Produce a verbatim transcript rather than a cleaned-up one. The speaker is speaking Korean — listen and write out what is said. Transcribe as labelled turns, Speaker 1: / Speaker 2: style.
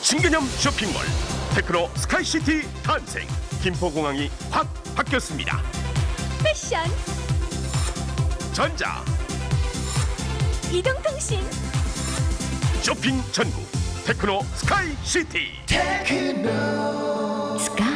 Speaker 1: 신개념 쇼핑몰 테크노 스카이시티 탄생. 김포공항이 확 바뀌었습니다.
Speaker 2: 패션,
Speaker 1: 전자,
Speaker 2: 이동통신,
Speaker 1: 쇼핑 전국 테크노 스카이시티.
Speaker 2: 테크노 스카이